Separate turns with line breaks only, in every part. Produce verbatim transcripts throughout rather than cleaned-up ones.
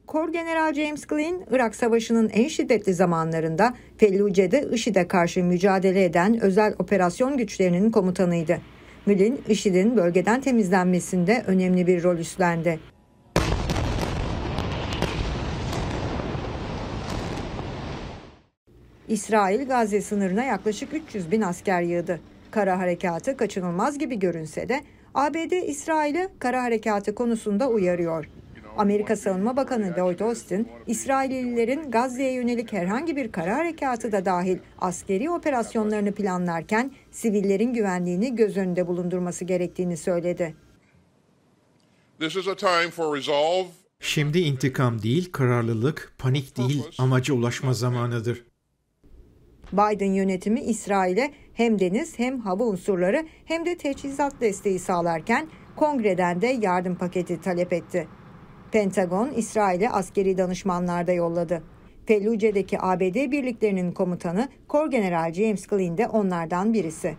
Kor General James Glynn, Irak Savaşı'nın en şiddetli zamanlarında Felluce'de IŞİD'e karşı mücadele eden özel operasyon güçlerinin komutanıydı. Glynn, IŞİD'in bölgeden temizlenmesinde önemli bir rol üstlendi. İsrail, Gazze sınırına yaklaşık üç yüz bin asker yığdı. Kara harekatı kaçınılmaz gibi görünse de A B D, İsrail'i kara harekatı konusunda uyarıyor. Amerika Savunma Bakanı Lloyd Austin, İsraillilerin Gazze'ye yönelik herhangi bir kara harekatı da dahil askeri operasyonlarını planlarken sivillerin güvenliğini göz önünde bulundurması gerektiğini söyledi.
Şimdi intikam değil, kararlılık, panik değil, amaca ulaşma zamanıdır.
Biden yönetimi İsrail'e hem deniz hem hava unsurları hem de teçhizat desteği sağlarken Kongre'den de yardım paketi talep etti. Pentagon, İsrail'e askeri danışmanlar da yolladı. Felluce'deki A B D birliklerinin komutanı Kor General James Glynn de onlardan birisi.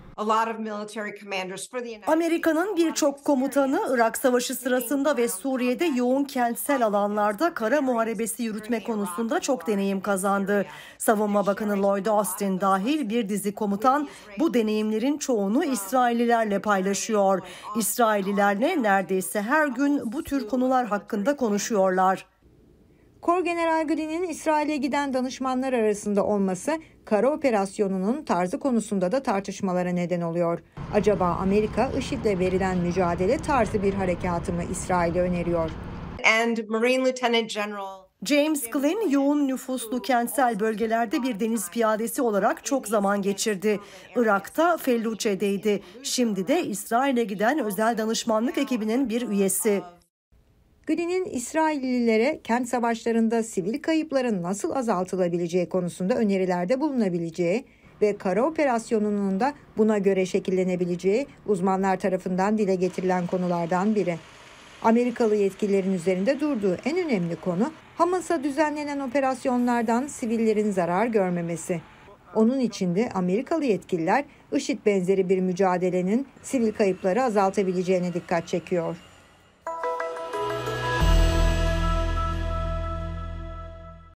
Amerika'nın birçok komutanı Irak Savaşı sırasında ve Suriye'de yoğun kentsel alanlarda kara muharebesi yürütme konusunda çok deneyim kazandı. Savunma Bakanı Lloyd Austin dahil bir dizi komutan bu deneyimlerin çoğunu İsraillilerle paylaşıyor. İsraillilerle neredeyse her gün bu tür konular hakkında konuşuyorlar.
Kor General Glynn'in İsrail'e giden danışmanlar arasında olması kara operasyonunun tarzı konusunda da tartışmalara neden oluyor. Acaba Amerika IŞİD'le verilen mücadele tarzı bir harekatı mı İsrail'e öneriyor?
And Marine Lieutenant General James Glynn yoğun nüfuslu kentsel bölgelerde bir deniz piyadesi olarak çok zaman geçirdi. Irak'ta Felluce'deydi. Şimdi de İsrail'e giden özel danışmanlık ekibinin bir üyesi.
Glynn'in İsraillilere kent savaşlarında sivil kayıpların nasıl azaltılabileceği konusunda önerilerde bulunabileceği ve kara operasyonunun da buna göre şekillenebileceği uzmanlar tarafından dile getirilen konulardan biri. Amerikalı yetkililerin üzerinde durduğu en önemli konu Hamas'a düzenlenen operasyonlardan sivillerin zarar görmemesi. Onun için de Amerikalı yetkililer IŞİD benzeri bir mücadelenin sivil kayıpları azaltabileceğine dikkat çekiyor.